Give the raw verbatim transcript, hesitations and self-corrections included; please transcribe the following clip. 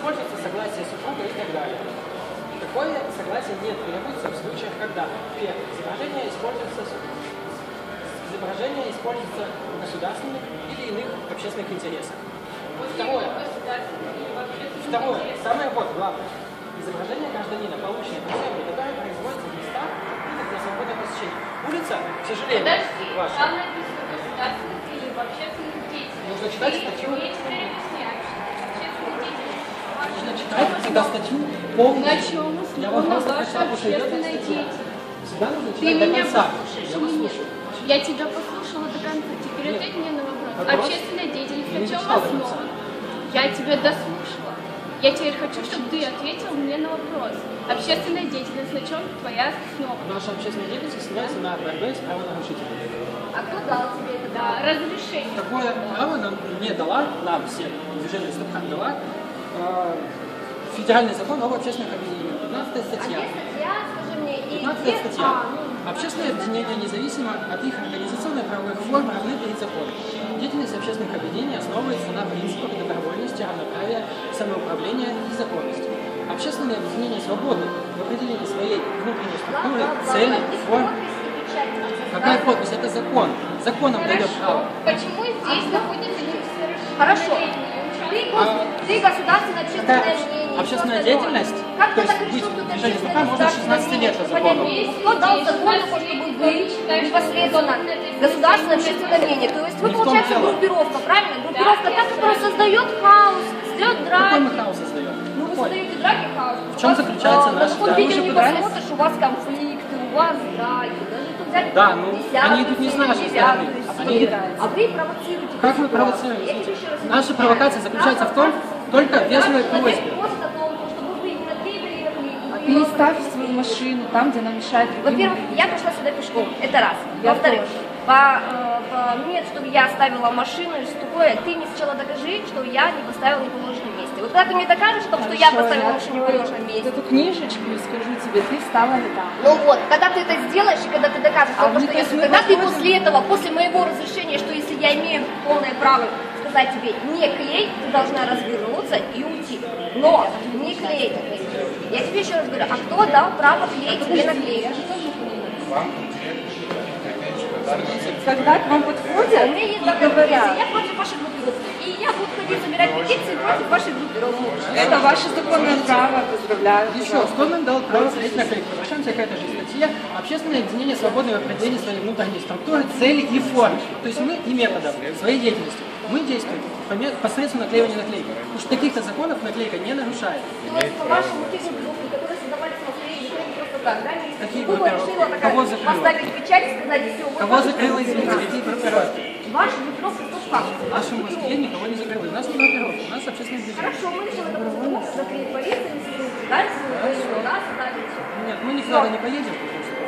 используется согласие супруга и так далее. Такое согласие не требуется в случаях, когда первое изображение используется, изображение используется в государственных или иных общественных интересах. Второе, второе, самое вот главное, изображение гражданина, полученное по земле, которое производится в местах для свободного посещения. Улица, к сожалению, Подожди, ваша. там написано государственных или в общественных деятелей. Нужно читать статью. Я теперь объясняю. Общественных деятелей. Нужно читать всегда статью полностью. На чем Я вам основана просто ваша хочу, что идет общественная статья. деятельность? Всегда нужно Ты читать до меня конца. послушаешь Я вас или нет? слушаю. Я тебя послушала до конца. Теперь Нет. ответь мне на вопрос. Вопрос? Общественная деятельность Я на не чем читала до конца. основана? Я тебя дослушала. Я теперь хочу, чтобы ты ответил мне на вопрос. Общественная деятельность на чем твоя основа? Наша общественная деятельность основывается на борьбе с правонарушителями. А кто дал тебе это да, разрешение? Такое право нам не дала, нам всем, движение Стопхан дала, э, федеральный закон об общественных объединениях. пятнадцатая статья. статья, скажи мне, и пятнадцатая где- статья. А, ну, Общественные объединения, независимо от их организационно-правовых форм, равны перед законом. Деятельность общественных объединений основывается на принципах добровольности, равноправия, самоуправления и законности. Общественные объединения свободны в определении своей внутренней структуры, цели, форм. Какая подпись? Это закон. Законом дает право. Почему здесь находится Хорошо. Ты, А- ты государственное общественное Такая мнение. общественная всё остальное. деятельность, Как то ты есть так быть решил, что это движение общественное Стопхан можно с шестнадцати лет по закону. Кто дал закон, чтобы быть непосредственно государственное общественное мнение? То есть вы, Не в том получается, дело. группировка, правильно? Группировка та, которая создает хаос, создает Какой драки. мы хаос создаем? Ну, вы Какой? создаете драки, хаос. В чем заключается наш наш, На каком да. видео Уже не понравилось? посмотришь, у вас конфликты, у вас драки. Даже тут взять Да, ну, десятую они идут не с нашей серию, стороны. девятую Они- серию. А вы провоцируете. Как мы ситуацию. провоцируем? Я тебе еще раз Наша объясняю. провокация заключается в том, только в вежливой Человек просьбе. просит о том, чтобы вы не наклеивали и наклеивали. Ты не ставь свою машину там, где нам мешает другим. Во-первых, я пришла сюда пешком, это раз. Я Во-вторых, тоже. по, э, по мне, чтобы я оставила машину и все такое, ты мне сначала докажи, что я не поставила не в положенном месте. Вот когда ты мне докажешь, что, что я Хорошо, поставила я машину не в открою положенном месте. эту книжечку и скажу тебе, ты встала не там. Ну вот, когда ты это сделаешь, и когда ты докажешь, А то, мы- что то я, есть мы тогда ты возможно- после этого, после моего разрешения, что если я имею полное право сказать тебе не клей, ты должна развернуться и уйти. Но не клей. Я тебе еще раз говорю, а кто дал право клеить или наклеить? Когда к вам У подходят меня есть и такая говорят, позиция, я против вашей группировки. И я буду ходить собирать петиции против вашей группировки. это ваше законное право, поздравляю. Еще, кто нам дал право стоять на клейке? Возвращаемся к этой же статье. Общественное объединение свободное в определении своей внутренней структуры, цели и форм. То есть мы и методом своей деятельности. Мы действуем по ме- посредством наклеивания наклейки. Потому что таких-то законов наклейка не нарушает. То есть, по-вашему, те группировки, которые создавались на своей группировке просто так, да? Какие Группа группировки? решила такая, Кого закрыла? поставить печать и сказать, все, вот Кого ваша закрыла, извините, группировка. какие группировки? Ваша группировка, что факт? В нашем Москве никого не закрыли. У нас не группировка, у нас общественное движение. Хорошо, мы решим это по закрыть полицию, институт, дальше, у нас, дальше. Нет, мы никуда не поедем.